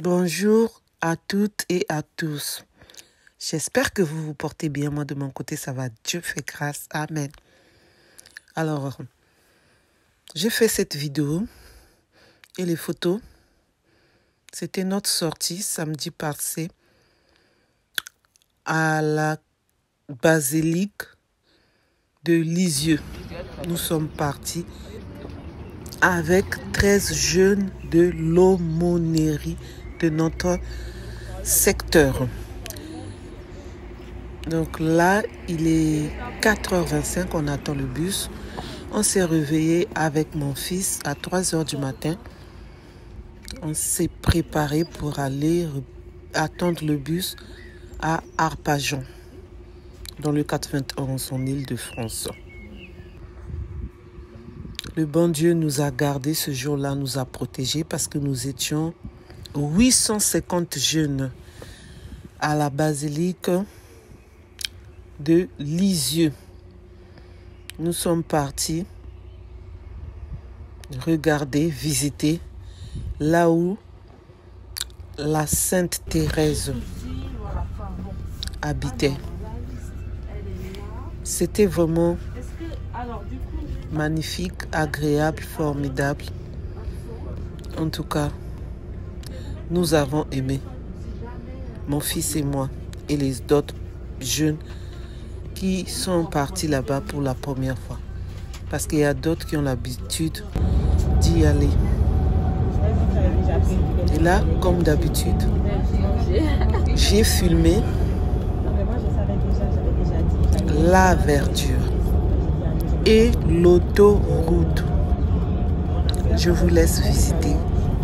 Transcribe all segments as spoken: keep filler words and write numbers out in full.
Bonjour à toutes et à tous. J'espère que vous vous portez bien. Moi, de mon côté, ça va. Dieu fait grâce. Amen. Alors, j'ai fait cette vidéo et les photos. C'était notre sortie samedi passé à la basilique de Lisieux. Nous sommes partis avec treize jeunes de l'aumônerie de notre secteur. Donc là, il est quatre heures vingt-cinq, on attend le bus. On s'est réveillé avec mon fils à trois heures du matin. On s'est préparé pour aller attendre le bus à Arpajon, dans le quatre-vingt-onze, en Île-de-France. Le bon Dieu nous a gardés ce jour-là, nous a protégés parce que nous étions huit cent cinquante jeunes à la basilique de Lisieux. Nous sommes partis regarder, visiter là où la Sainte Thérèse habitait. C'était vraiment magnifique, agréable, formidable. En tout cas, nous avons aimé, mon fils et moi, et les autres jeunes qui sont partis là-bas pour la première fois. Parce qu'il y a d'autres qui ont l'habitude d'y aller. Et là, comme d'habitude, j'ai filmé la verdure et l'autoroute. Je vous laisse visiter.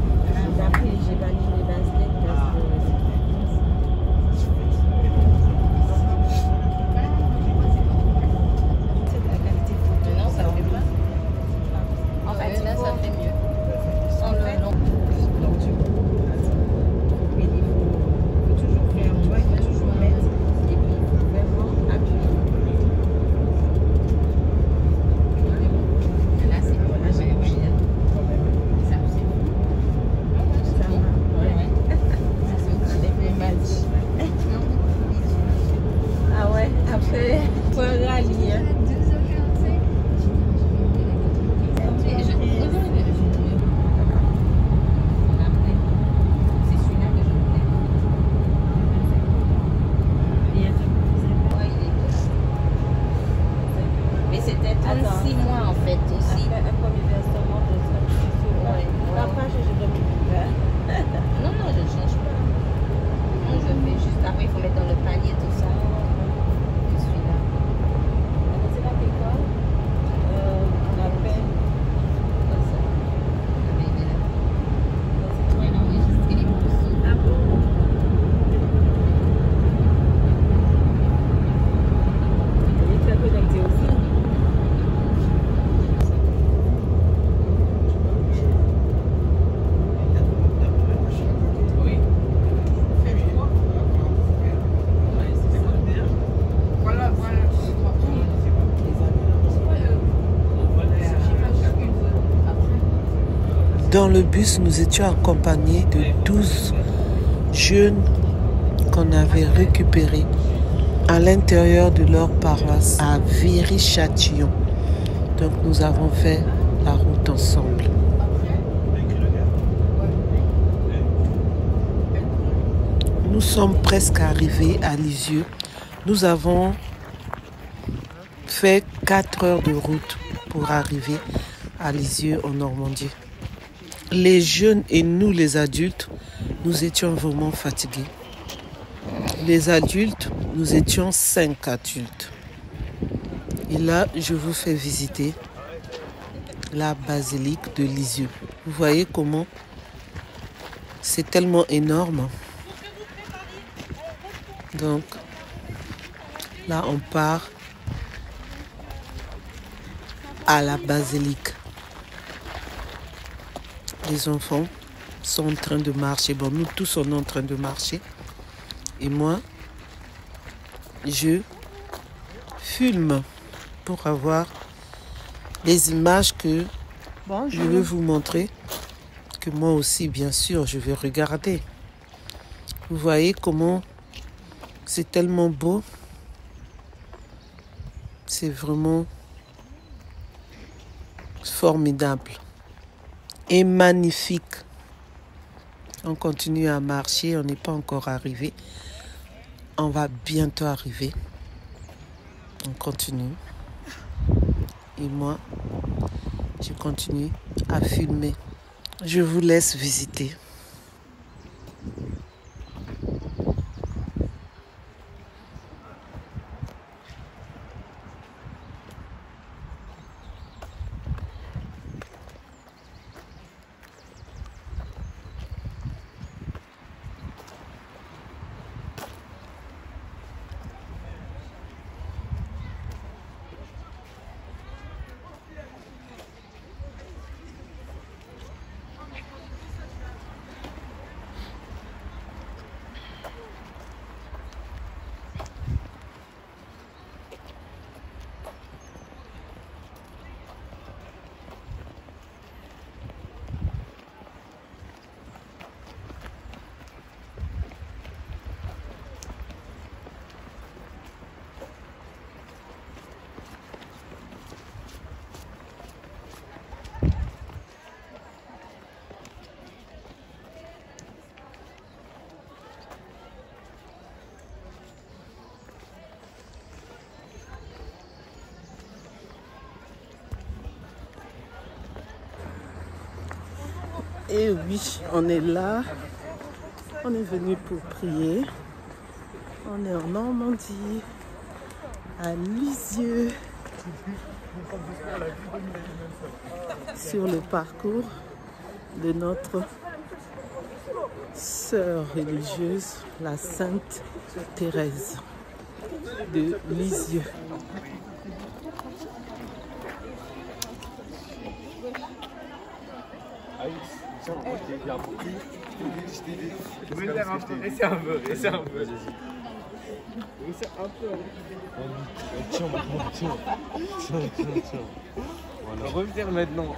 Dans le bus, nous étions accompagnés de douze jeunes qu'on avait récupérés à l'intérieur de leur paroisse à Viry-Châtillon. Donc nous avons fait la route ensemble. Nous sommes presque arrivés à Lisieux. Nous avons fait quatre heures de route pour arriver à Lisieux en Normandie. Les jeunes et nous, les adultes, nous étions vraiment fatigués. Les adultes, nous étions cinq adultes. Et là, je vous fais visiter la basilique de Lisieux. Vous voyez comment c'est tellement énorme. Donc, là, on part à la basilique. Les enfants sont en train de marcher. Bon, nous tous, on est en train de marcher. Et moi, je filme pour avoir les images que Bonjour. Je vais vous montrer. Que moi aussi, bien sûr, je vais regarder. Vous voyez comment c'est tellement beau. C'est vraiment formidable et magnifique. On continue à marcher, on n'est pas encore arrivé. On va bientôt arriver. On continue. Et moi, je continue à filmer. Je vous laisse visiter. Et oui, on est là. On est venu pour prier. On est en Normandie, à Lisieux, sur le parcours de notre sœur religieuse, la Sainte Thérèse de Lisieux. Essaye un peu, essaye un peu. Essaye un peu. Tiens, maintenant, tiens. Tiens, tiens, tiens. On va revenir maintenant.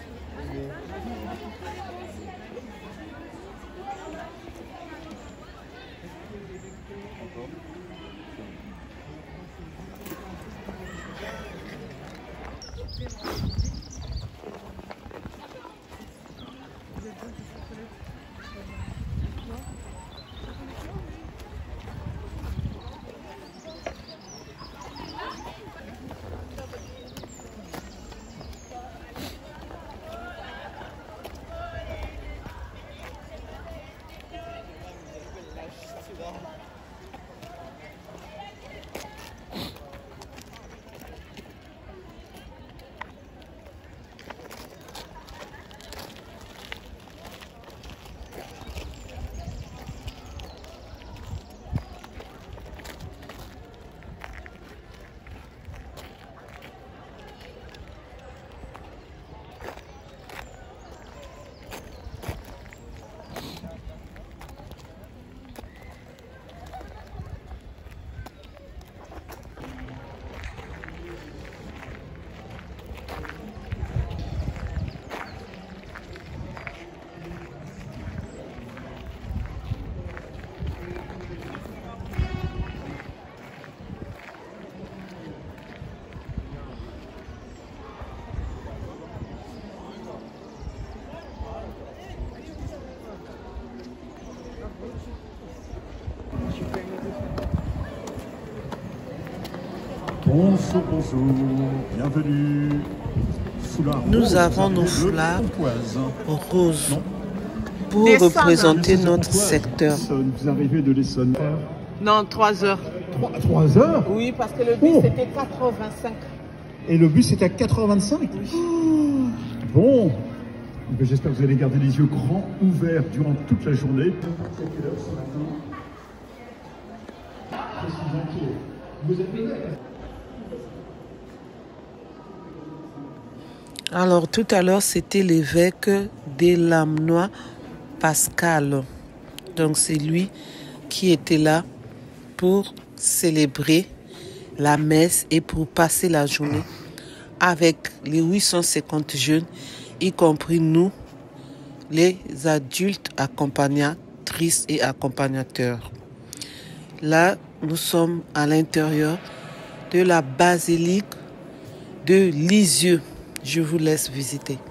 Bonjour, bonjour, bienvenue. Nous avons nos foulards roses pour représenter notre secteur. Vous arrivez de l'Essonne. Non, trois heures. trois heures? Oui, parce que le bus Oh. c'était quatre-vingt-cinq. Et le bus est à quatre heures vingt-cinq? Oui. Oh. Bon. Eh bien, j'espère que vous allez garder les yeux grands ouverts durant toute la journée. C'est quelle heure ce matin? Je suis inquiet. Vous êtes prêts? Alors tout à l'heure c'était l'évêque des Lamenois, Pascal. Donc c'est lui qui était là pour célébrer la messe et pour passer la journée avec les huit cent cinquante jeunes, y compris nous, les adultes accompagnatrices. Christ et accompagnateur. Là, nous sommes à l'intérieur de la basilique de Lisieux. Je vous laisse visiter.